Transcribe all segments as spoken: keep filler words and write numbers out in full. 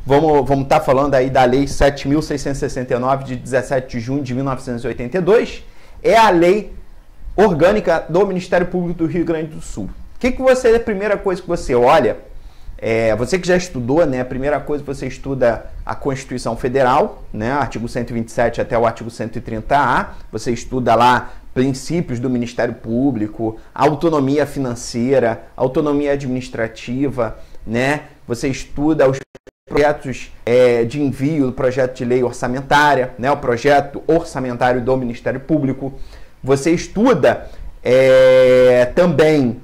Vamos vamos estar falando aí da Lei sete mil seiscentos e sessenta e nove, de dezessete de junho de mil novecentos e oitenta e dois. É a lei orgânica do Ministério Público do Rio Grande do Sul. O que, que você, a primeira coisa que você olha, é, você que já estudou, né, a primeira coisa você estuda a Constituição Federal, né, artigo cento e vinte e sete até o artigo cento e trinta A, você estuda lá princípios do Ministério Público, autonomia financeira, autonomia administrativa, né, você estuda os projetos é, de envio do projeto de lei orçamentária, né, o projeto orçamentário do Ministério Público. Você estuda é, também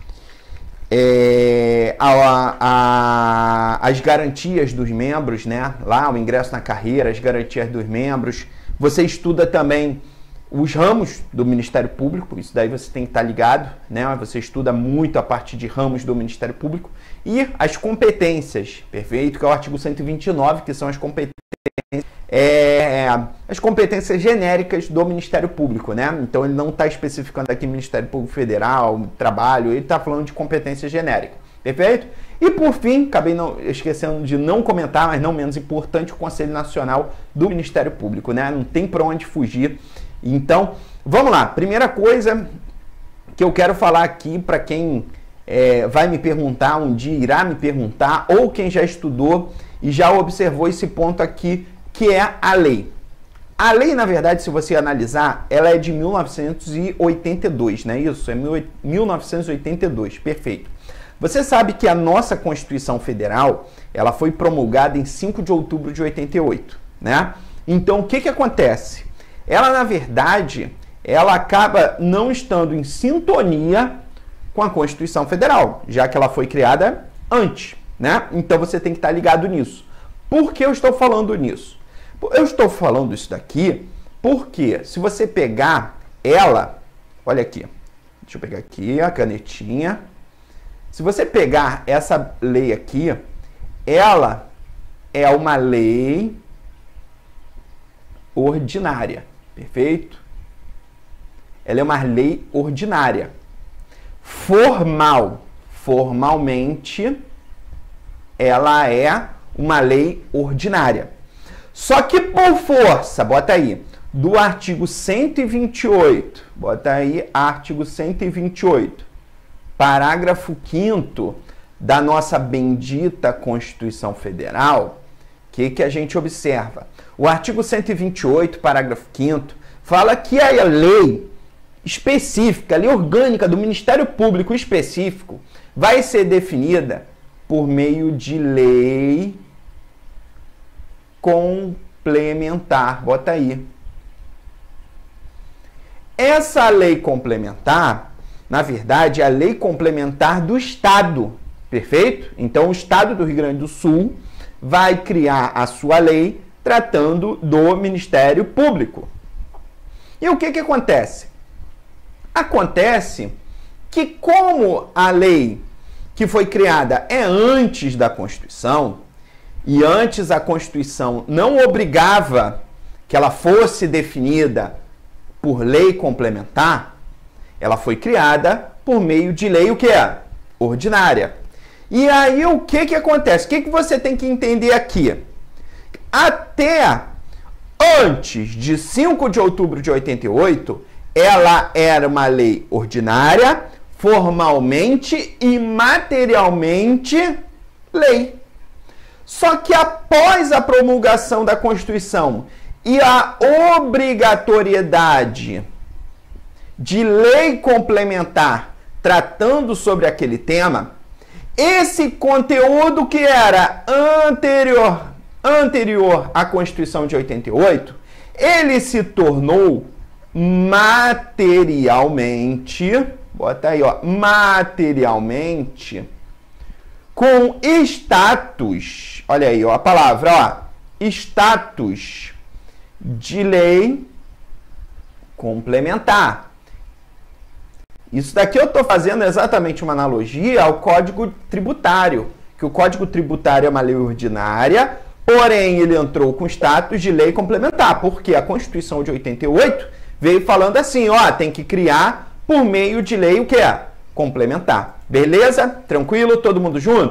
é, a, a, as garantias dos membros, né, lá o ingresso na carreira, as garantias dos membros. Você estuda também os ramos do Ministério Público, isso daí você tem que estar ligado, né? Você estuda muito a parte de ramos do Ministério Público e as competências, perfeito? Que é o artigo cento e vinte e nove, que são as competências, é, as competências genéricas do Ministério Público, né? Então ele não está especificando aqui Ministério Público Federal, Trabalho, ele está falando de competência genérica, perfeito? E por fim, acabei não, esquecendo de não comentar, mas não menos importante, o Conselho Nacional do Ministério Público, né? Não tem para onde fugir. Então, vamos lá. Primeira coisa que eu quero falar aqui para quem é, vai me perguntar um dia, irá me perguntar, ou quem já estudou e já observou esse ponto aqui, que é a lei. A lei, na verdade, se você analisar, ela é de mil novecentos e oitenta e dois, não é isso? É mil novecentos e oitenta e dois, perfeito. Você sabe que a nossa Constituição Federal, ela foi promulgada em cinco de outubro de oitenta e oito, né? Então, o que que acontece? Ela, na verdade, ela acaba não estando em sintonia com a Constituição Federal, já que ela foi criada antes, né? Então você tem que estar ligado nisso. Por que eu estou falando nisso? Eu estou falando isso daqui porque se você pegar ela, olha aqui, deixa eu pegar aqui a canetinha. Se você pegar essa lei aqui, ela é uma lei ordinária. Perfeito? Ela é uma lei ordinária. Formal. Formalmente, ela é uma lei ordinária. Só que por força, bota aí, do artigo cento e vinte e oito, bota aí artigo cento e vinte e oito, parágrafo quinto da nossa bendita Constituição Federal, o que, que a gente observa? O artigo cento e vinte e oito, parágrafo quinto, fala que a lei específica, a lei orgânica do Ministério Público específico, vai ser definida por meio de lei complementar. Bota aí. Essa lei complementar, na verdade, é a lei complementar do Estado. Perfeito? Então, o Estado do Rio Grande do Sul vai criar a sua lei tratando do Ministério Público. E o que que acontece? Acontece que como a lei que foi criada é antes da Constituição, e antes a Constituição não obrigava que ela fosse definida por lei complementar, ela foi criada por meio de lei o que é? Ordinária. E aí o que que acontece? O que que você tem que entender aqui? Até antes de cinco de outubro de oitenta e oito, ela era uma lei ordinária, formalmente e materialmente lei. Só que após a promulgação da Constituição e a obrigatoriedade de lei complementar tratando sobre aquele tema, esse conteúdo que era anterior, anterior à Constituição de oitenta e oito, ele se tornou materialmente, bota aí, ó, materialmente, com status, olha aí, ó, a palavra, ó, status de lei complementar. Isso daqui eu estou fazendo exatamente uma analogia ao Código Tributário, que o Código Tributário é uma lei ordinária, porém ele entrou com status de lei complementar, porque a Constituição de oitenta e oito veio falando assim, ó, tem que criar por meio de lei o que é? Complementar. Beleza? Tranquilo? Todo mundo junto?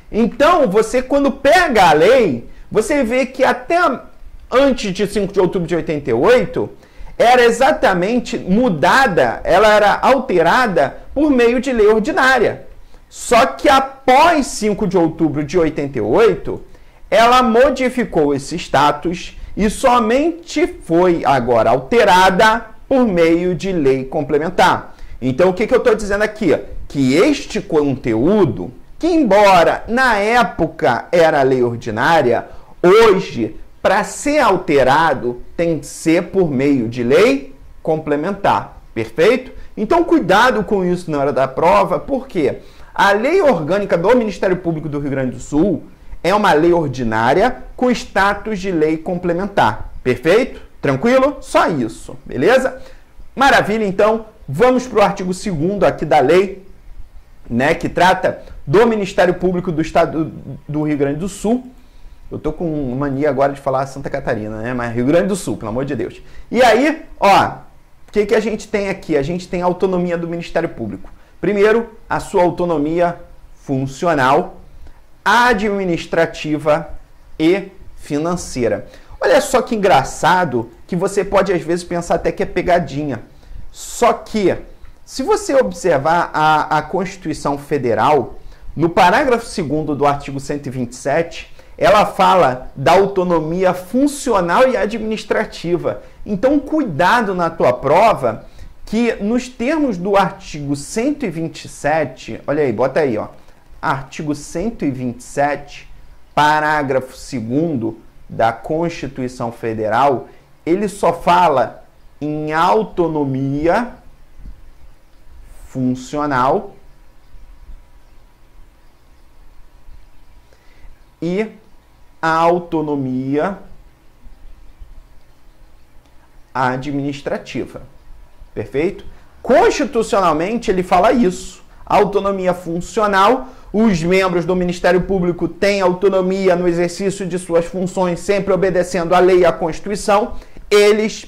Então, você quando pega a lei, você vê que até antes de cinco de outubro de oitenta e oito, era exatamente mudada, ela era alterada por meio de lei ordinária. Só que após cinco de outubro de oitenta e oito, ela modificou esse status e somente foi agora alterada por meio de lei complementar. Então, o que, que eu estou dizendo aqui? Que este conteúdo, que embora na época era lei ordinária, hoje, para ser alterado, tem que ser por meio de lei complementar. Perfeito? Então, cuidado com isso na hora da prova, porque a lei orgânica do Ministério Público do Rio Grande do Sul é uma lei ordinária com status de lei complementar. Perfeito? Tranquilo? Só isso, beleza? Maravilha, então, vamos para o artigo segundo aqui da lei, né, que trata do Ministério Público do Estado do Rio Grande do Sul. Eu tô com mania agora de falar Santa Catarina, né, mas Rio Grande do Sul, pelo amor de Deus. E aí, ó, o que, que a gente tem aqui? A gente tem a autonomia do Ministério Público. Primeiro, a sua autonomia funcional, administrativa e financeira. Olha só que engraçado que você pode às vezes pensar até que é pegadinha. Só que, se você observar a, a Constituição Federal, no parágrafo segundo do artigo cento e vinte e sete, ela fala da autonomia funcional e administrativa. Então, cuidado na tua prova, que nos termos do artigo cento e vinte e sete, olha aí, bota aí, ó, artigo cento e vinte e sete, parágrafo segundo da Constituição Federal, ele só fala em autonomia funcional e a autonomia administrativa. Perfeito? Constitucionalmente, ele fala isso. Autonomia funcional, os membros do Ministério Público têm autonomia no exercício de suas funções, sempre obedecendo à lei e à Constituição. Eles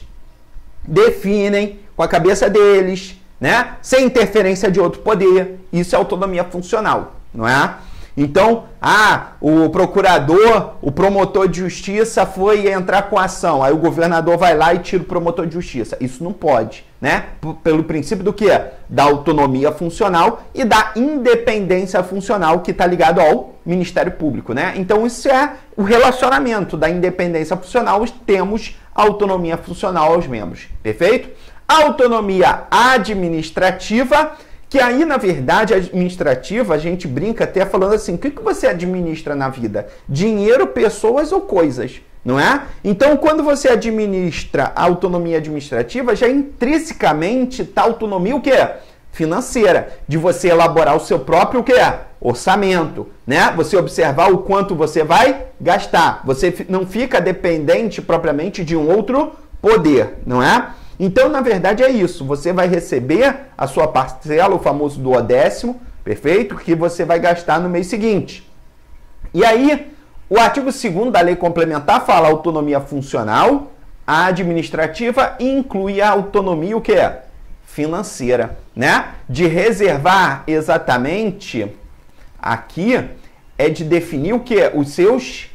definem com a cabeça deles, né? Sem interferência de outro poder. Isso é autonomia funcional, não é? Então, ah, o procurador, o promotor de justiça foi entrar com a ação, aí o governador vai lá e tira o promotor de justiça. Isso não pode, né? P- pelo princípio do quê? Da autonomia funcional e da independência funcional que está ligado ao Ministério Público, né? Então, isso é o relacionamento da independência funcional, temos autonomia funcional aos membros, perfeito? Autonomia administrativa, que aí, na verdade, administrativa, a gente brinca até falando assim, o que, que você administra na vida? Dinheiro, pessoas ou coisas, não é? Então, quando você administra a autonomia administrativa, já intrinsecamente está a autonomia o quê? Financeira, de você elaborar o seu próprio o quê? Orçamento, né? Você observar o quanto você vai gastar. Você não fica dependente propriamente de um outro poder, não é? Então, na verdade, é isso. Você vai receber a sua parcela, o famoso duodécimo, perfeito? Que você vai gastar no mês seguinte. E aí, o artigo segundo da lei complementar fala autonomia funcional, administrativa e inclui a autonomia o quê? Financeira, né? De reservar exatamente aqui é de definir o quê? Os seus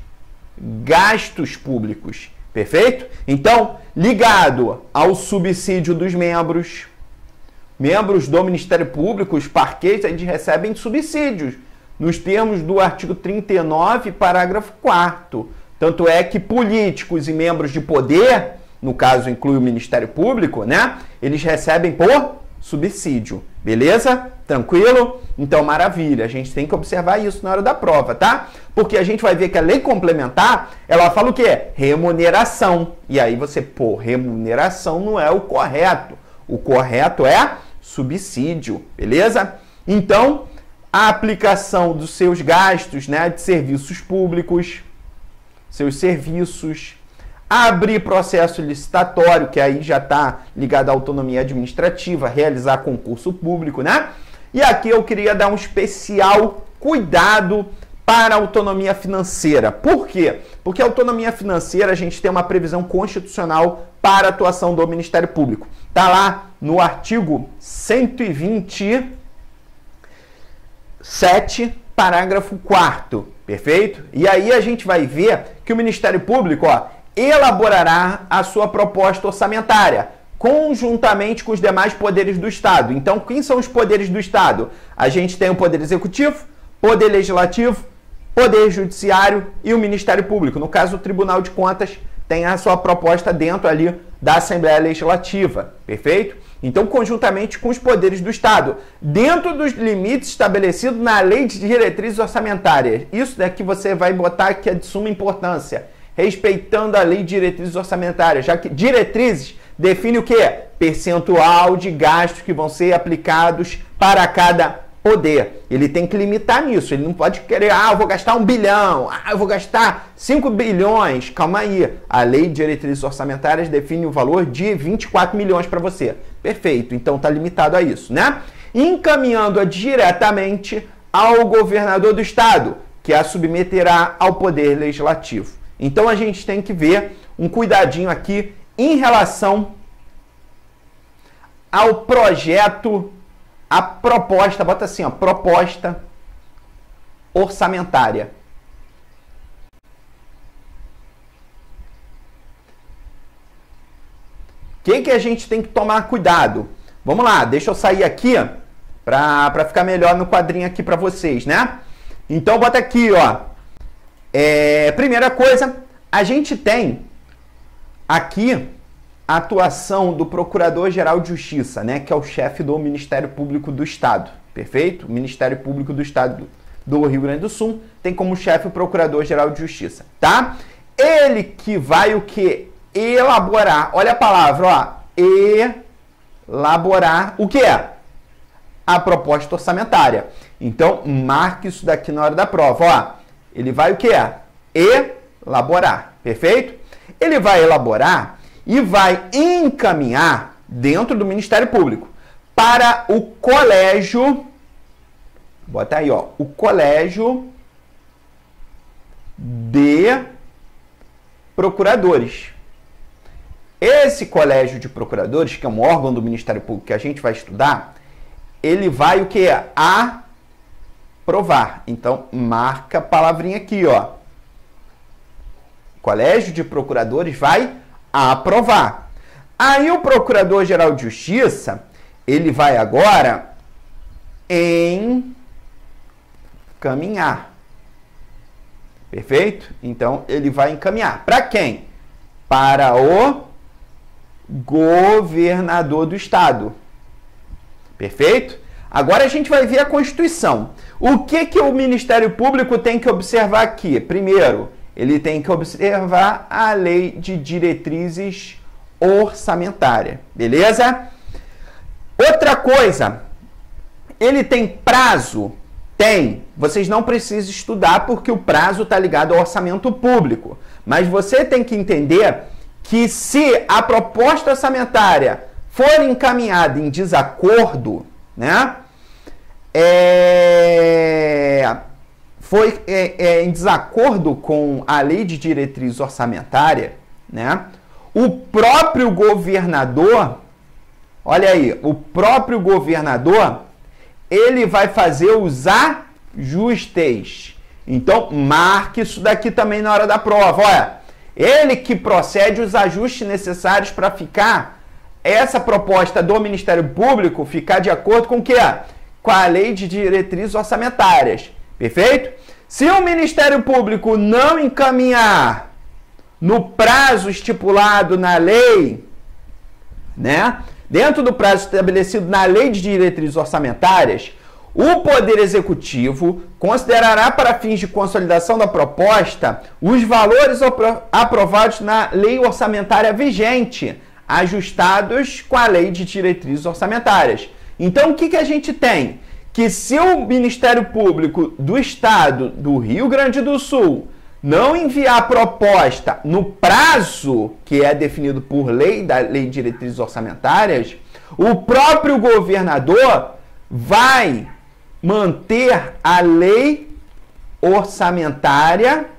gastos públicos. Perfeito? Então, ligado ao subsídio dos membros, membros do Ministério Público, os parqueiros, eles recebem subsídios, nos termos do artigo trinta e nove, parágrafo quarto. Tanto é que políticos e membros de poder, no caso inclui o Ministério Público, né? Eles recebem por subsídio. Beleza? Tranquilo? Então, maravilha. A gente tem que observar isso na hora da prova, tá? Porque a gente vai ver que a lei complementar, ela fala o quê? Remuneração. E aí você, pô, remuneração não é o correto. O correto é subsídio. Beleza? Então, a aplicação dos seus gastos, né, de serviços públicos, seus serviços, abrir processo licitatório, que aí já está ligado à autonomia administrativa, realizar concurso público, né? E aqui eu queria dar um especial cuidado para a autonomia financeira. Por quê? Porque a autonomia financeira, a gente tem uma previsão constitucional para a atuação do Ministério Público. Está lá no artigo cento e vinte e sete, parágrafo quarto, perfeito? E aí a gente vai ver que o Ministério Público, ó, elaborará a sua proposta orçamentária, conjuntamente com os demais poderes do Estado. Então, quem são os poderes do Estado? A gente tem o Poder Executivo, Poder Legislativo, Poder Judiciário e o Ministério Público. No caso, o Tribunal de Contas tem a sua proposta dentro ali da Assembleia Legislativa, perfeito? Então, conjuntamente com os poderes do Estado, dentro dos limites estabelecidos na Lei de Diretrizes Orçamentárias. Isso daqui você vai botar que é de suma importância, respeitando a Lei de Diretrizes Orçamentárias, já que diretrizes define o quê? Percentual de gastos que vão ser aplicados para cada poder. Ele tem que limitar nisso. Ele não pode querer, ah, eu vou gastar um bilhão, ah, eu vou gastar cinco bilhões. Calma aí. A Lei de Diretrizes Orçamentárias define o valor de vinte e quatro milhões para você. Perfeito. Então está limitado a isso, né? Encaminhando-a diretamente ao governador do Estado, que a submeterá ao Poder Legislativo. Então a gente tem que ver um cuidadinho aqui em relação ao projeto, a proposta, bota assim, ó, proposta orçamentária. O que, que a gente tem que tomar cuidado? Vamos lá, deixa eu sair aqui para ficar melhor no quadrinho aqui para vocês, né? Então, bota aqui, ó. É, primeira coisa, a gente tem aqui a atuação do Procurador-Geral de Justiça, né, que é o chefe do Ministério Público do Estado, perfeito? O Ministério Público do Estado do Rio Grande do Sul tem como chefe o Procurador-Geral de Justiça, tá? Ele que vai o quê? Elaborar, olha a palavra, ó, elaborar o que é? A proposta orçamentária. Então, marque isso daqui na hora da prova, ó. Ele vai o que é? Elaborar, perfeito? Ele vai elaborar e vai encaminhar dentro do Ministério Público para o colégio, bota aí, ó, o colégio de procuradores. Esse colégio de procuradores, que é um órgão do Ministério Público que a gente vai estudar, ele vai o que? Aprovar. Então, marca a palavrinha aqui, ó. O colégio de procuradores vai aprovar. Aí o Procurador-Geral de Justiça, ele vai agora encaminhar. Perfeito? Então, ele vai encaminhar. Para quem? Para o governador do Estado. Perfeito? Agora a gente vai ver a Constituição. O que, que o Ministério Público tem que observar aqui? Primeiro, ele tem que observar a Lei de Diretrizes Orçamentárias. Beleza? Outra coisa, ele tem prazo? Tem. Vocês não precisam estudar porque o prazo está ligado ao orçamento público. Mas você tem que entender que se a proposta orçamentária for encaminhada em desacordo, né? É, foi é, é, em desacordo com a Lei de Diretriz Orçamentária, né? O próprio governador, olha aí, o próprio governador, ele vai fazer os ajustes. Então, marque isso daqui também na hora da prova, olha. Ele que procede os ajustes necessários para ficar essa proposta do Ministério Público ficar de acordo com o quê? Com a Lei de Diretrizes Orçamentárias. Perfeito? Se o Ministério Público não encaminhar no prazo estipulado na lei, né? Dentro do prazo estabelecido na Lei de Diretrizes Orçamentárias, o Poder Executivo considerará para fins de consolidação da proposta os valores aprovados na lei orçamentária vigente, ajustados com a Lei de Diretrizes Orçamentárias. Então, o que, que a gente tem? Que se o Ministério Público do Estado do Rio Grande do Sul não enviar a proposta no prazo que é definido por lei, da Lei de Diretrizes Orçamentárias, o próprio governador vai manter a lei orçamentária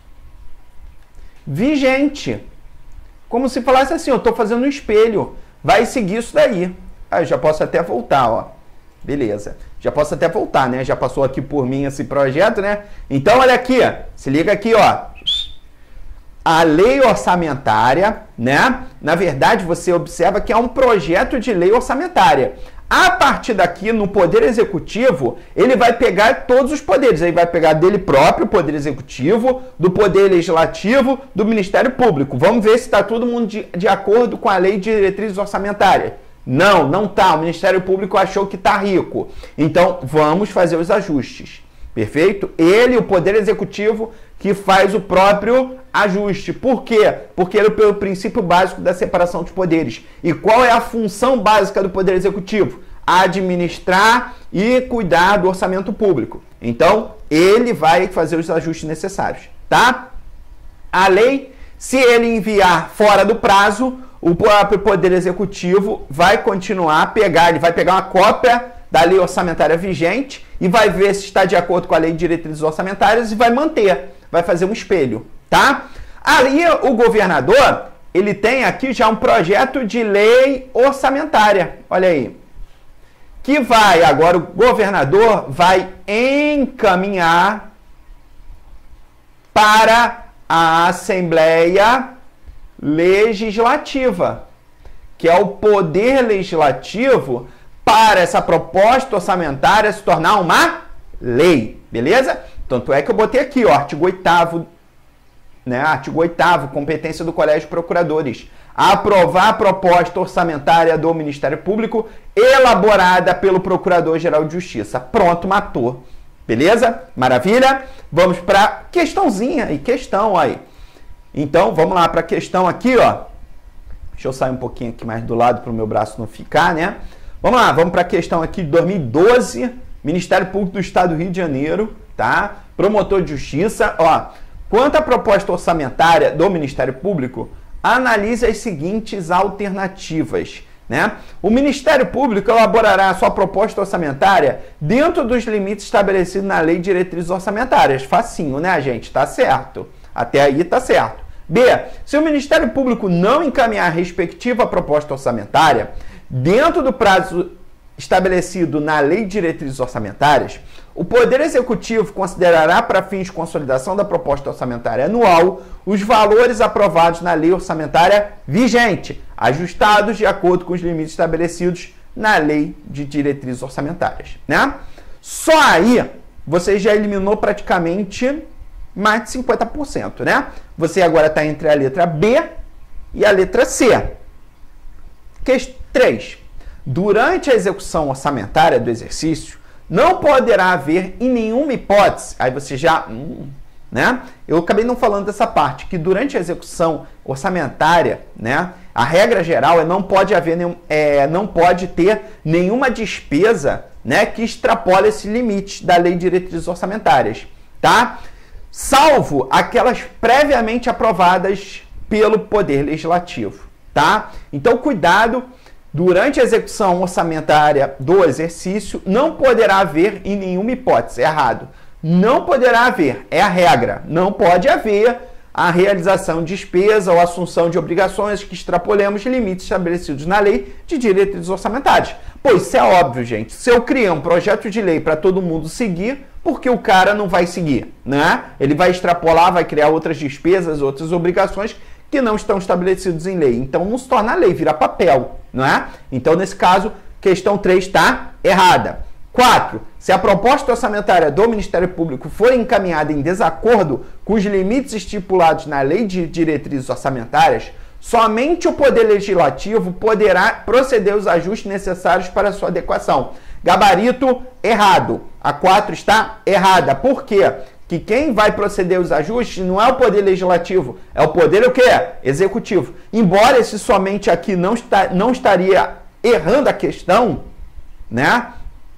vigente. Como se falasse assim, eu estou fazendo um espelho. Vai seguir isso daí. Aí eu já posso até voltar, ó. Beleza. Já posso até voltar, né? Já passou aqui por mim esse projeto, né? Então, olha aqui, ó. Se liga aqui, ó. A lei orçamentária, né? Na verdade, você observa que é um projeto de lei orçamentária. A partir daqui, no Poder Executivo, ele vai pegar todos os poderes. Ele vai pegar dele próprio, o Poder Executivo, do Poder Legislativo, do Ministério Público. Vamos ver se está todo mundo de, de acordo com a Lei de Diretrizes Orçamentárias. Não, não está. O Ministério Público achou que está rico. Então, vamos fazer os ajustes. Perfeito? Ele, o Poder Executivo, que faz o próprio ajuste. Por quê? Porque ele é pelo princípio básico da separação dos poderes. E qual é a função básica do Poder Executivo? Administrar e cuidar do orçamento público. Então, ele vai fazer os ajustes necessários, tá? A lei, se ele enviar fora do prazo, o próprio Poder Executivo vai continuar a pegar, ele vai pegar uma cópia da lei orçamentária vigente e vai ver se está de acordo com a lei de diretrizes orçamentárias e vai manter, vai fazer um espelho, tá? Aí o governador, ele tem aqui já um projeto de lei orçamentária, olha aí, que vai, agora o governador vai encaminhar para a Assembleia Legislativa, que é o Poder Legislativo, para essa proposta orçamentária se tornar uma lei, beleza? Tanto é que eu botei aqui, ó, artigo oitavo, né? Artigo oitavo, competência do Colégio de Procuradores. Aprovar a proposta orçamentária do Ministério Público elaborada pelo Procurador-Geral de Justiça. Pronto, matou. Beleza? Maravilha? Vamos para questãozinha e questão aí. Então, vamos lá para a questão aqui, ó. Deixa eu sair um pouquinho aqui mais do lado para o meu braço não ficar, né? Vamos lá, vamos para a questão aqui de dois mil e doze, Ministério Público do Estado do Rio de Janeiro, tá? Promotor de Justiça, ó. Quanto à proposta orçamentária do Ministério Público, analise as seguintes alternativas, né? O Ministério Público elaborará a sua proposta orçamentária dentro dos limites estabelecidos na Lei de Diretrizes Orçamentárias. Facinho, né, gente? Tá certo. Até aí tá certo. B. Se o Ministério Público não encaminhar a respectiva proposta orçamentária dentro do prazo estabelecido na Lei de Diretrizes Orçamentárias, o Poder Executivo considerará para fins de consolidação da proposta orçamentária anual os valores aprovados na Lei Orçamentária vigente, ajustados de acordo com os limites estabelecidos na Lei de Diretrizes Orçamentárias, né? Só aí você já eliminou praticamente mais de cinquenta por cento, né? Você agora está entre a letra B e a letra C. Questão três. Durante a execução orçamentária do exercício, não poderá haver em nenhuma hipótese, aí você já, hum, né? Eu acabei não falando dessa parte, que durante a execução orçamentária, né, a regra geral é não pode haver nenhum, é, não pode ter nenhuma despesa, né, que extrapole esse limite da Lei de Diretrizes Orçamentárias, tá? Salvo aquelas previamente aprovadas pelo Poder Legislativo, tá? Então, cuidado. Durante a execução orçamentária do exercício, não poderá haver em nenhuma hipótese, errado, não poderá haver, é a regra, não pode haver a realização de despesa ou assunção de obrigações que extrapolemos limites estabelecidos na Lei de Diretrizes Orçamentárias. Pois isso é óbvio, gente, se eu criar um projeto de lei para todo mundo seguir, porque o cara não vai seguir, né? Ele vai extrapolar, vai criar outras despesas, outras obrigações que não estão estabelecidos em lei. Então, não se torna lei, vira papel, não é? Então, nesse caso, questão três está errada. quatro. Se a proposta orçamentária do Ministério Público for encaminhada em desacordo com os limites estipulados na Lei de Diretrizes Orçamentárias, somente o Poder Legislativo poderá proceder aos ajustes necessários para a sua adequação. Gabarito errado. A quatro está errada. Por quê? Que quem vai proceder aos ajustes não é o Poder Legislativo, é o Poder o quê? Executivo. Embora esse somente aqui não, está, não estaria errando a questão, né?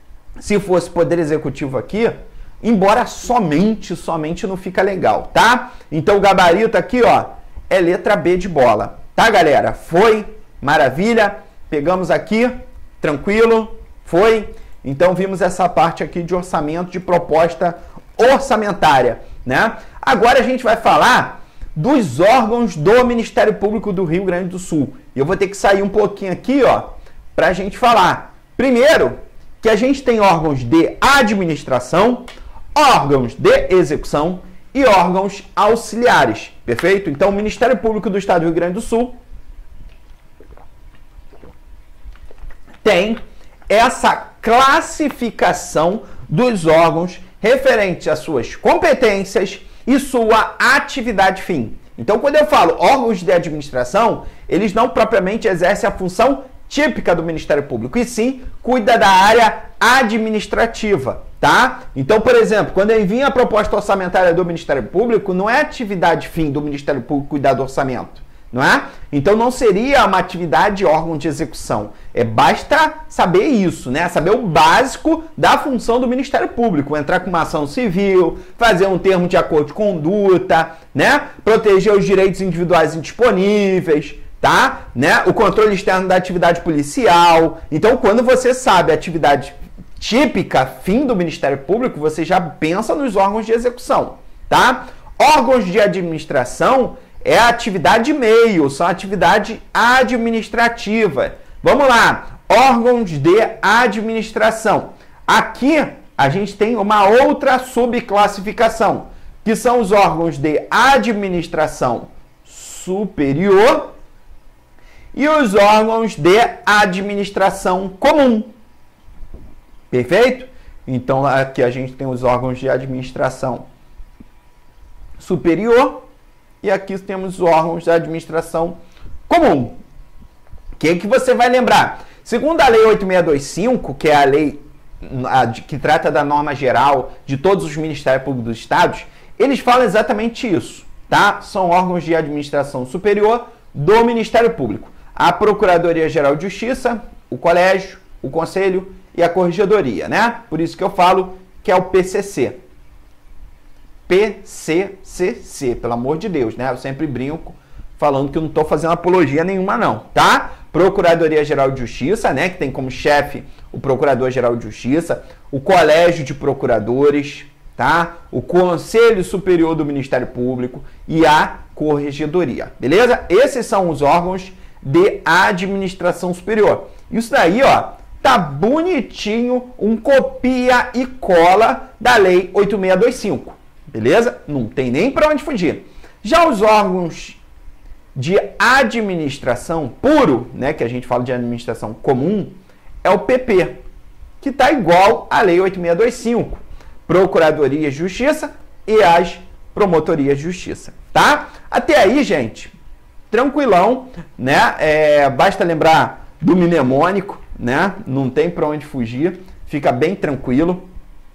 Se fosse Poder Executivo aqui, embora somente, somente não fica legal, tá? Então o gabarito aqui, ó, é letra B de bola, tá, galera? Foi, maravilha, pegamos aqui, tranquilo, foi. Então vimos essa parte aqui de orçamento, de proposta orçamentária, né? Agora a gente vai falar dos órgãos do Ministério Público do Rio Grande do Sul. E eu vou ter que sair um pouquinho aqui, ó, pra gente falar. Primeiro, que a gente tem órgãos de administração, órgãos de execução e órgãos auxiliares, perfeito? Então, o Ministério Público do Estado do Rio Grande do Sul tem essa classificação dos órgãos referentes às suas competências e sua atividade fim. Então, quando eu falo órgãos de administração, eles não propriamente exercem a função típica do Ministério Público, e sim cuida da área administrativa, tá? Então, por exemplo, quando envia a proposta orçamentária do Ministério Público, não é atividade fim do Ministério Público cuidar do orçamento, não é? Então não seria uma atividade de órgão de execução. É, basta saber isso, né? Saber o básico da função do Ministério Público. Entrar com uma ação civil, fazer um termo de acordo de conduta, né? Proteger os direitos individuais indisponíveis, tá? Né? O controle externo da atividade policial. Então, quando você sabe a atividade típica, fim do Ministério Público, você já pensa nos órgãos de execução, tá? Órgãos de administração é a atividade meio, são atividade administrativa. Vamos lá, órgãos de administração. Aqui a gente tem uma outra subclassificação, que são os órgãos de administração superior e os órgãos de administração comum. Perfeito? Então aqui a gente tem os órgãos de administração superior e aqui temos os órgãos de administração comum. O que, que você vai lembrar? Segundo a Lei oito mil seiscentos e vinte e cinco, que é a lei a, que trata da norma geral de todos os Ministérios Públicos dos Estados, eles falam exatamente isso, tá? São órgãos de administração superior do Ministério Público. A Procuradoria-Geral de Justiça, o Colégio, o Conselho e a Corregedoria, né? Por isso que eu falo que é o P C C. P C C C, pelo amor de Deus, né? Eu sempre brinco falando que eu não estou fazendo apologia nenhuma não, tá? Procuradoria-Geral de Justiça, né? Que tem como chefe o Procurador-Geral de Justiça, o Colégio de Procuradores, tá? O Conselho Superior do Ministério Público e a Corregedoria, beleza? Esses são os órgãos de administração superior. Isso daí, ó, tá bonitinho, um copia e cola da Lei oito mil seiscentos e vinte e cinco, beleza? Não tem nem para onde fugir. Já os órgãos de administração puro, né, que a gente fala de administração comum, é o P P, que tá igual à Lei oito mil seiscentos e vinte e cinco, Procuradoria de Justiça e as Promotorias de Justiça, tá? Até aí, gente, tranquilão, né? É, basta lembrar do mnemônico, né? Não tem para onde fugir, fica bem tranquilo.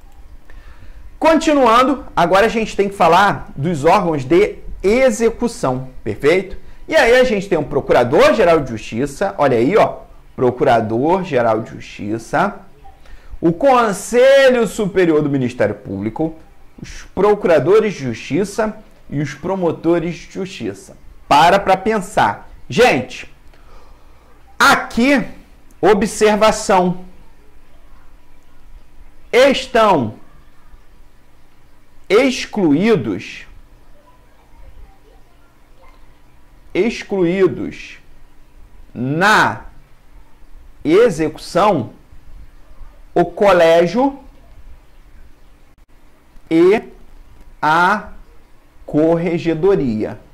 Continuando, agora a gente tem que falar dos órgãos de execução, perfeito? E aí a gente tem o Procurador-Geral de Justiça, olha aí, ó, Procurador-Geral de Justiça, o Conselho Superior do Ministério Público, os Procuradores de Justiça e os Promotores de Justiça. Para para pensar. Gente, aqui, observação. Estão excluídos, excluídos na execução o colégio e a corregedoria.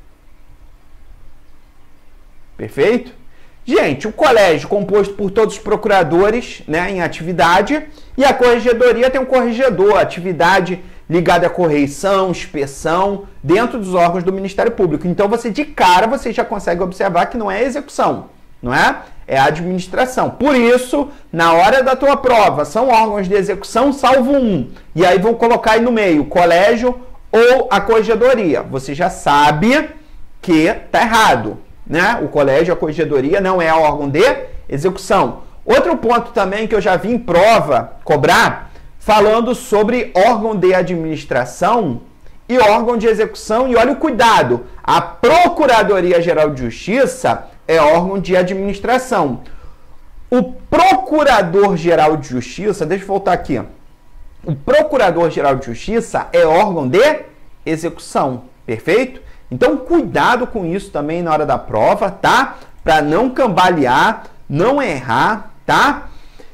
Perfeito? Gente, o colégio composto por todos os procuradores, né, em atividade, e a corregedoria tem um corregedor, atividade ligada à correição, inspeção, dentro dos órgãos do Ministério Público. Então, você de cara, você já consegue observar que não é execução, não é? É administração. Por isso, na hora da tua prova, são órgãos de execução, salvo um. E aí vão colocar aí no meio, colégio ou a corregedoria. Você já sabe que tá errado, né? O colégio, a corregedoria não é órgão de execução. Outro ponto também que eu já vi em prova cobrar, falando sobre órgão de administração e órgão de execução. E olha o cuidado, a Procuradoria-Geral de Justiça é órgão de administração. O Procurador-Geral de Justiça, deixa eu voltar aqui, o Procurador-Geral de Justiça é órgão de execução, perfeito? Então, cuidado com isso também na hora da prova, tá? Para não cambalear, não errar, tá?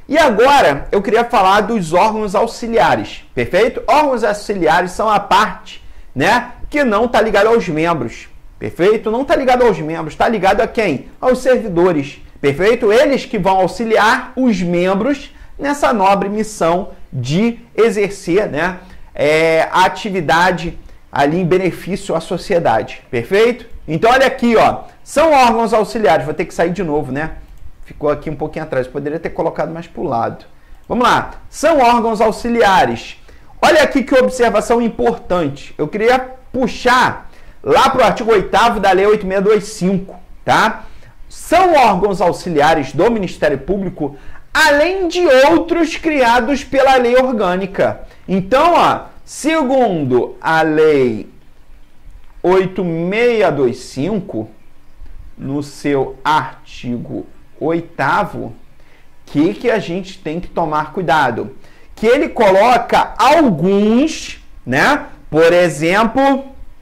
E agora eu queria falar dos órgãos auxiliares, perfeito? Órgãos auxiliares são a parte, né, que não está ligada aos membros, perfeito? Não está ligado aos membros, está ligado a quem? Aos servidores, perfeito? Eles que vão auxiliar os membros nessa nobre missão de exercer, né, é, a atividade ali em benefício à sociedade, perfeito? Então olha aqui, ó, são órgãos auxiliares, vou ter que sair de novo, né? Ficou aqui um pouquinho atrás, poderia ter colocado mais para o lado. Vamos lá, são órgãos auxiliares. Olha aqui que observação importante. Eu queria puxar lá para o artigo oitavo da Lei oito mil seiscentos e vinte e cinco, tá? São órgãos auxiliares do Ministério Público, além de outros criados pela lei orgânica. Então, ó, segundo a Lei oito mil seiscentos e vinte e cinco, no seu artigo oitavo, que que a gente tem que tomar cuidado? Que ele coloca alguns, né? Por exemplo,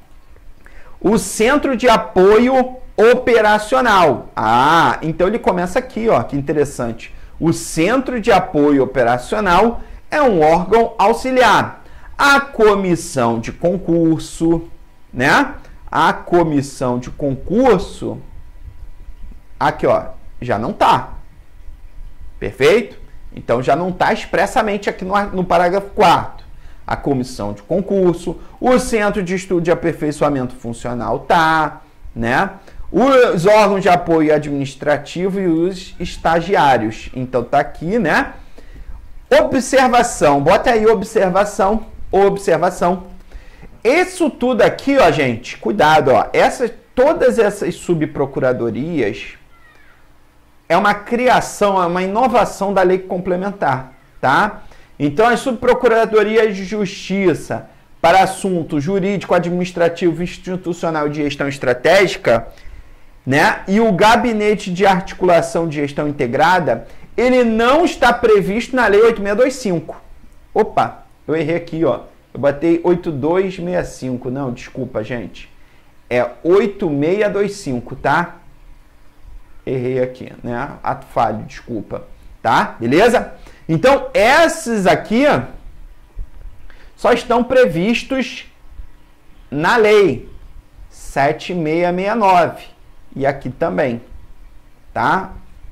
o Centro de Apoio Operacional. Ah, então ele começa aqui, ó, que interessante. O Centro de Apoio Operacional é um órgão auxiliar. A Comissão de Concurso, né? A Comissão de Concurso, aqui, ó, já não tá. Perfeito? Então já não está expressamente aqui no, no parágrafo quarto. A Comissão de Concurso, o Centro de Estudo de Aperfeiçoamento Funcional tá, né? Os órgãos de apoio administrativo e os estagiários. Então tá aqui, né? Observação, bota aí observação, observação. Isso tudo aqui, ó, gente, cuidado, ó. Essas, todas essas subprocuradorias é uma criação, é uma inovação da lei complementar, tá? Então, as subprocuradorias de justiça para assunto jurídico, administrativo, institucional e de gestão estratégica, né? E o gabinete de articulação de gestão integrada, ele não está previsto na Lei oito mil seiscentos e vinte e cinco. Opa, eu errei aqui, ó. Eu botei oito mil duzentos e sessenta e cinco. Não, desculpa, gente. É oito mil seiscentos e vinte e cinco, tá? Errei aqui, né? Ato falho, desculpa. Tá? Beleza? Então, esses aqui só estão previstos na Lei sete mil seiscentos e sessenta e nove. E aqui também. Tá?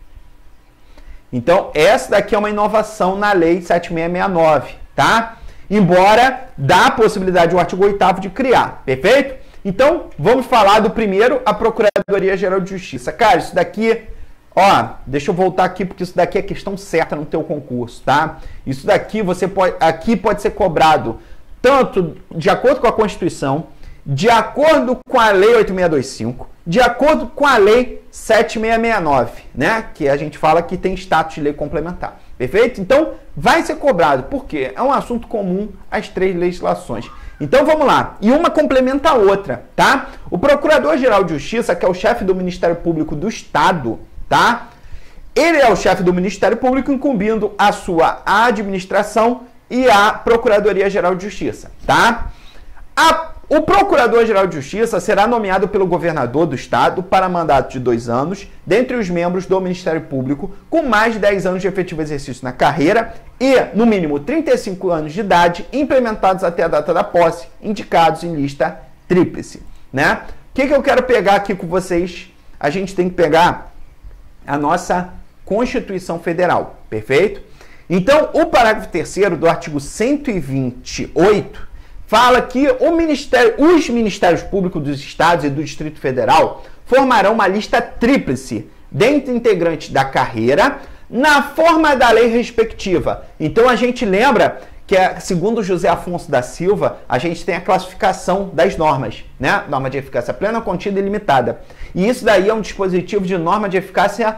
Então, essa daqui é uma inovação na Lei sete mil seiscentos e sessenta e nove. Tá? Embora dá a possibilidade o artigo oitavo de criar. Perfeito? Então, vamos falar do primeiro, a Procuradoria-Geral de Justiça. Cara, isso daqui, ó, deixa eu voltar aqui, porque isso daqui é questão certa no teu concurso, tá? Isso daqui, você pode, aqui pode ser cobrado tanto de acordo com a Constituição, de acordo com a Lei oito mil seiscentos e vinte e cinco, de acordo com a Lei sete mil seiscentos e sessenta e nove, né? Que a gente fala que tem status de lei complementar. Perfeito? Então, vai ser cobrado, porque é um assunto comum às três legislações. Então, vamos lá. E uma complementa a outra, tá? O Procurador-Geral de Justiça, que é o chefe do Ministério Público do Estado, tá? Ele é o chefe do Ministério Público, incumbindo a sua administração e a Procuradoria-Geral de Justiça, tá? A, o Procurador-Geral de Justiça será nomeado pelo governador do Estado para mandato de dois anos, dentre os membros do Ministério Público, com mais de dez anos de efetivo exercício na carreira e, no mínimo, trinta e cinco anos de idade, implementados até a data da posse, indicados em lista tríplice, né? O que, que eu quero pegar aqui com vocês? A gente tem que pegar a nossa Constituição Federal, perfeito? Então, o parágrafo terceiro do artigo cento e vinte e oito fala que o Ministério, os Ministérios Públicos dos Estados e do Distrito Federal formarão uma lista tríplice dentre integrantes da carreira na forma da lei respectiva. Então, a gente lembra que, segundo José Afonso da Silva, a gente tem a classificação das normas, né? Norma de eficácia plena, contida e limitada. E isso daí é um dispositivo de norma de eficácia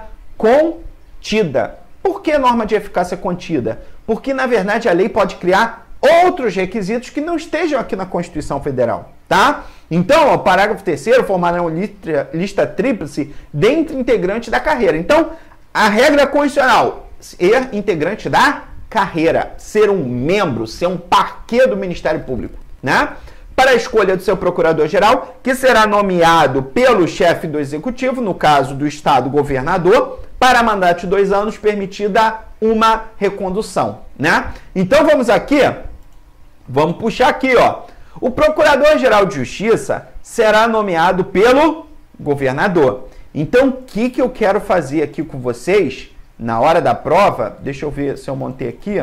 contida. Por que norma de eficácia contida? Porque, na verdade, a lei pode criar outros requisitos que não estejam aqui na Constituição Federal, tá? Então, o parágrafo terceiro formarão lista, lista tríplice dentre integrantes da carreira. Então, a regra constitucional, ser integrante da carreira, ser um membro, ser um parquê do Ministério Público, né? Para a escolha do seu procurador-geral, que será nomeado pelo chefe do Executivo, no caso do Estado, governador, para mandato de dois anos, permitida uma recondução, né? Então vamos aqui, vamos puxar aqui, ó. O Procurador-Geral de Justiça será nomeado pelo governador. Então, o que, que eu quero fazer aqui com vocês na hora da prova? Deixa eu ver se eu montei aqui,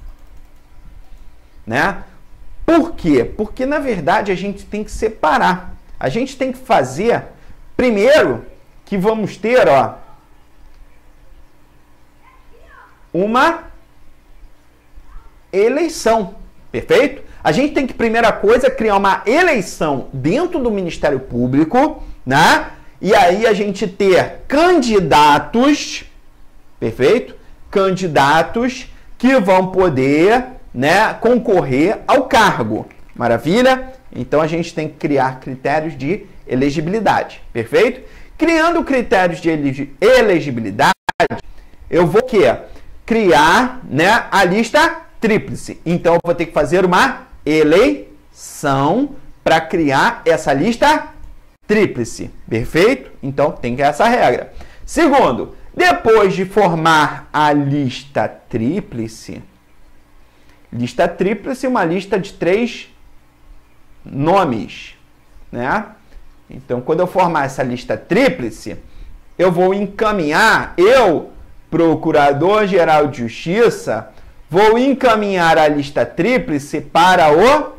né? Por quê? Porque, na verdade, a gente tem que separar. A gente tem que fazer, primeiro, que vamos ter, ó, uma eleição, perfeito? A gente tem que, primeira coisa, criar uma eleição dentro do Ministério Público, né? E aí a gente ter candidatos, perfeito? Candidatos que vão poder, né, concorrer ao cargo. Maravilha? Então a gente tem que criar critérios de elegibilidade, perfeito? Criando critérios de elegibilidade, eu vou quê? Criar, né, a lista tríplice. Então eu vou ter que fazer uma eleição para criar essa lista tríplice, perfeito? Então tem que essa regra. Segundo, depois de formar a lista tríplice, lista tríplice é uma lista de três nomes, né? Então, quando eu formar essa lista tríplice, eu vou encaminhar, eu, Procurador-Geral de Justiça, vou encaminhar a lista tríplice para o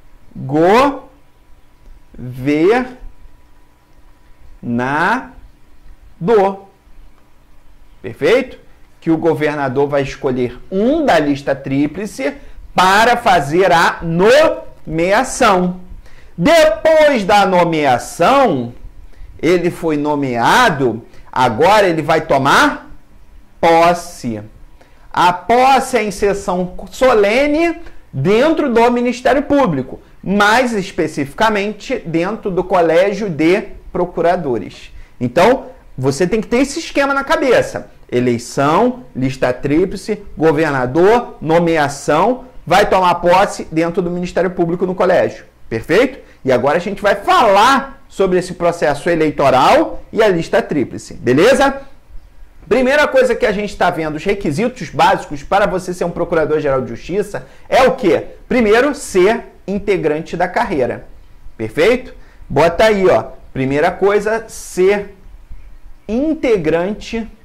governador. Perfeito? Que o governador vai escolher um da lista tríplice para fazer a nomeação. Depois da nomeação, ele foi nomeado, agora ele vai tomar posse. A posse é em sessão solene dentro do Ministério Público, mais especificamente dentro do Colégio de Procuradores. Então, você tem que ter esse esquema na cabeça. Eleição, lista tríplice, governador, nomeação, vai tomar posse dentro do Ministério Público no colégio. Perfeito? E agora a gente vai falar sobre esse processo eleitoral e a lista tríplice. Beleza? Primeira coisa que a gente está vendo, os requisitos básicos para você ser um Procurador-Geral de Justiça é o quê? Primeiro, ser integrante da carreira. Perfeito? Bota aí, ó. Primeira coisa, ser integrante,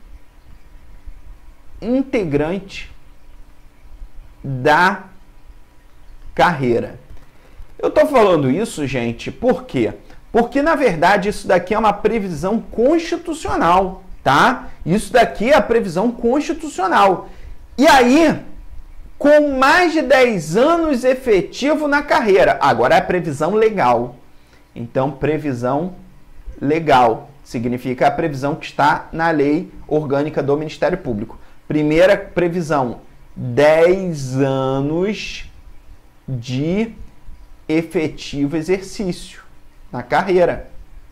integrante da carreira. Eu estou falando isso, gente, por quê? Porque, na verdade, isso daqui é uma previsão constitucional, tá? Isso daqui é a previsão constitucional. E aí, com mais de dez anos efetivo na carreira, agora é a previsão legal. Então, previsão legal significa a previsão que está na lei orgânica do Ministério Público. Primeira previsão, dez anos de efetivo exercício na carreira.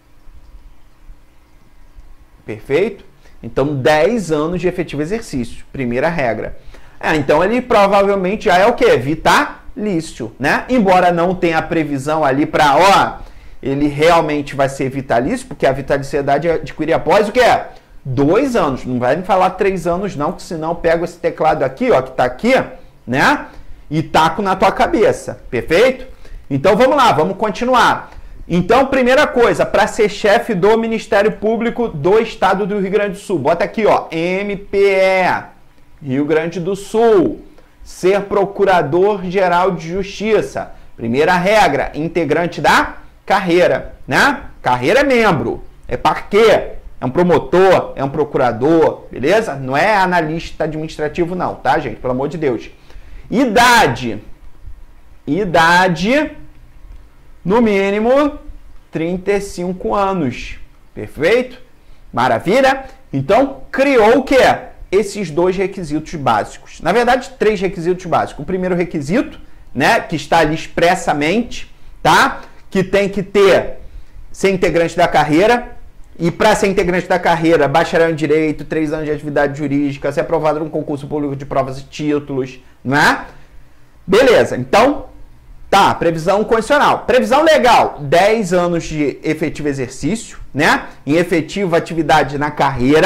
Perfeito? Então, dez anos de efetivo exercício. Primeira regra. É, então, ele provavelmente já é o quê? Vitalício, né? Embora não tenha previsão ali para, ó, ele realmente vai ser vitalício, porque a vitaliciedade adquire após o quê? Dois anos. Não vai me falar três anos, não, que senão eu pego esse teclado aqui, ó, que tá aqui, né? E taco na tua cabeça. Perfeito? Então, vamos lá, vamos continuar. Então, primeira coisa, para ser chefe do Ministério Público do Estado do Rio Grande do Sul, bota aqui, ó, M P E, Rio Grande do Sul, ser Procurador-Geral de Justiça. Primeira regra, integrante da carreira, né? Carreira é membro, é parquê, é um promotor, é um procurador, beleza? Não é analista administrativo não, tá, gente? Pelo amor de Deus. Idade. Idade, no mínimo, trinta e cinco anos. Perfeito? Maravilha? Então, criou o quê? Esses dois requisitos básicos. Na verdade, três requisitos básicos. O primeiro requisito, né, que está ali expressamente, tá? Que tem que ter, ser integrante da carreira. E para ser integrante da carreira, bacharel em Direito, três anos de atividade jurídica, ser aprovado num concurso público de provas e títulos, né? Beleza, então, tá, previsão condicional. Previsão legal, dez anos de efetivo exercício, né? Em efetiva atividade na carreira,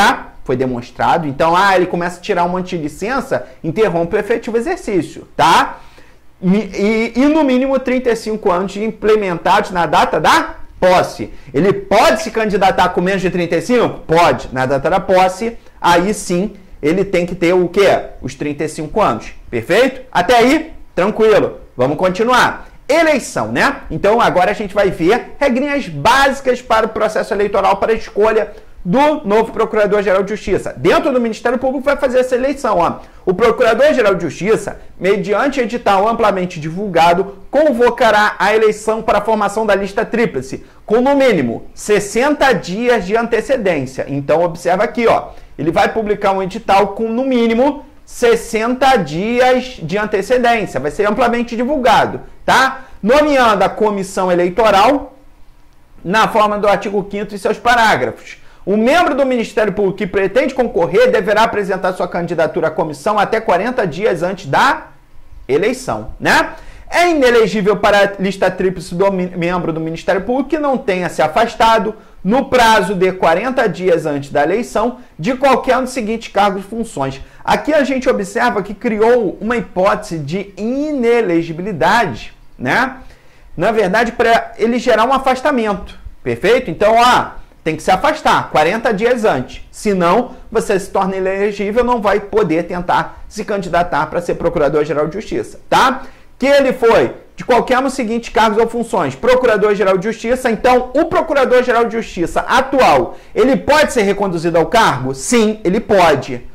Foi demonstrado. Então, ah, ele começa a tirar um monte de licença, interrompe o efetivo exercício, tá? E, e, e no mínimo trinta e cinco anos implementados na data da posse. Ele pode se candidatar com menos de trinta e cinco? Pode. Na data da posse, aí sim, ele tem que ter o quê? Os trinta e cinco anos. Perfeito? Até aí, tranquilo. Vamos continuar. Eleição, né? Então agora a gente vai ver regrinhas básicas para o processo eleitoral para a escolha do novo Procurador-Geral de Justiça. Dentro do Ministério Público vai fazer essa eleição, ó. O Procurador-Geral de Justiça, mediante edital amplamente divulgado, convocará a eleição para a formação da lista tríplice, com no mínimo sessenta dias de antecedência. Então observa aqui, ó. Ele vai publicar um edital com no mínimo sessenta dias de antecedência. Vai ser amplamente divulgado, tá? Nomeando a comissão eleitoral na forma do artigo quinto e seus parágrafos. O membro do Ministério Público que pretende concorrer deverá apresentar sua candidatura à comissão até quarenta dias antes da eleição, né? É inelegível para a lista tríplice do membro do Ministério Público que não tenha se afastado no prazo de quarenta dias antes da eleição de qualquer um dos seguintes cargos e funções. Aqui a gente observa que criou uma hipótese de inelegibilidade, né? Na verdade, para ele gerar um afastamento, perfeito? Então, ó, tem que se afastar quarenta dias antes, senão você se torna inelegível, não vai poder tentar se candidatar para ser Procurador-Geral de Justiça, tá? Que ele foi de qualquer um dos seguintes cargos ou funções, Procurador-Geral de Justiça. Então, o Procurador-Geral de Justiça atual, ele pode ser reconduzido ao cargo? Sim, ele pode.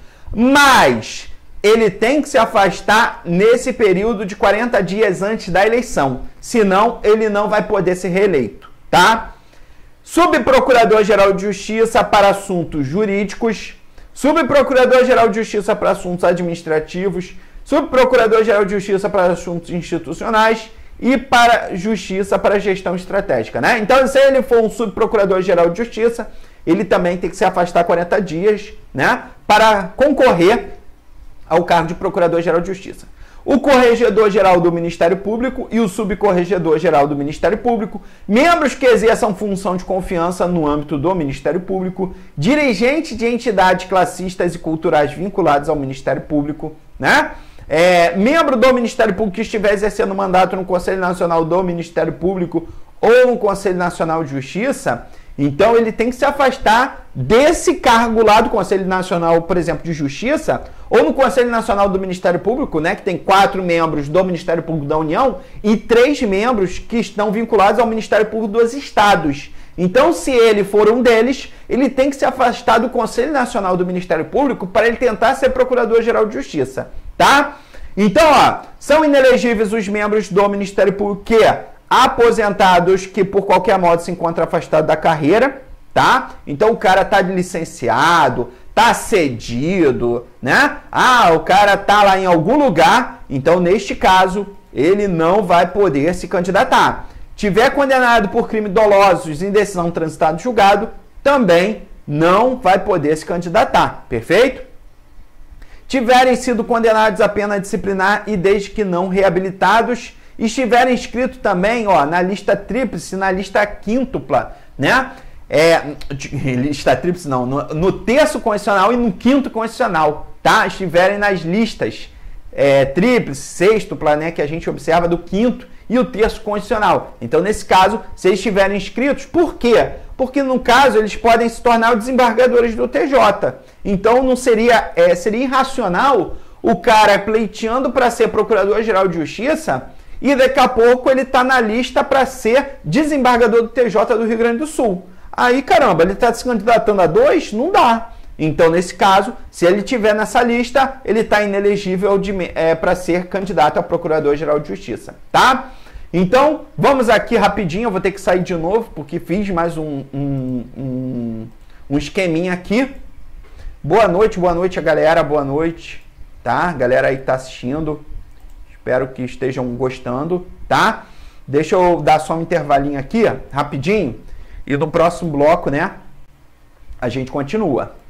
Mas ele tem que se afastar nesse período de quarenta dias antes da eleição. Senão, ele não vai poder ser reeleito, tá? Subprocurador-Geral de Justiça para assuntos jurídicos, Subprocurador-Geral de Justiça para assuntos administrativos, Subprocurador-Geral de Justiça para assuntos institucionais e para Justiça para gestão estratégica, né? Então, se ele for um Subprocurador-Geral de Justiça, ele também tem que se afastar quarenta dias, né? Para concorrer ao cargo de Procurador-Geral de Justiça. O Corregedor-Geral do Ministério Público e o Subcorregedor-Geral do Ministério Público, membros que exerçam função de confiança no âmbito do Ministério Público, dirigente de entidades classistas e culturais vinculados ao Ministério Público, né? É, membro do Ministério Público que estiver exercendo mandato no Conselho Nacional do Ministério Público ou no Conselho Nacional de Justiça, então ele tem que se afastar desse cargo lá do Conselho Nacional, por exemplo, de Justiça, ou no Conselho Nacional do Ministério Público, né, que tem quatro membros do Ministério Público da União e três membros que estão vinculados ao Ministério Público dos Estados. Então, se ele for um deles, ele tem que se afastar do Conselho Nacional do Ministério Público para ele tentar ser Procurador-Geral de Justiça, tá? Então, ó, são inelegíveis os membros do Ministério Público que aposentados que por qualquer modo se encontram afastados da carreira, tá? Então o cara tá de licenciado, tá cedido, né? Ah, o cara tá lá em algum lugar, então neste caso ele não vai poder se candidatar. Tiver condenado por crime dolosos em decisão transitada em julgado, também não vai poder se candidatar, perfeito? Tiverem sido condenados a pena disciplinar e desde que não reabilitados, estiverem inscritos também, ó, na lista tríplice, na lista quíntupla, né? É, lista tríplice não, no, no terço constitucional e no quinto constitucional, tá? Estiverem nas listas é, tríplice, sextupla, né, que a gente observa do quinto e o terço constitucional. Então, nesse caso, se eles estiverem inscritos, por quê? Porque, no caso, eles podem se tornar os desembargadores do T J. Então, não seria, é, seria irracional o cara pleiteando para ser Procurador-Geral de Justiça e daqui a pouco ele está na lista para ser desembargador do T J do Rio Grande do Sul. Aí, caramba, ele está se candidatando a dois? Não dá. Então, nesse caso, se ele estiver nessa lista, ele está inelegível é, para ser candidato a Procurador-Geral de Justiça, tá? Então, vamos aqui rapidinho, eu vou ter que sair de novo, porque fiz mais um, um, um, um esqueminha aqui. Boa noite, boa noite a galera, boa noite, tá? Galera aí que tá assistindo, espero que estejam gostando, tá? Deixa eu dar só um intervalinho aqui, rapidinho, e no próximo bloco, né, a gente continua.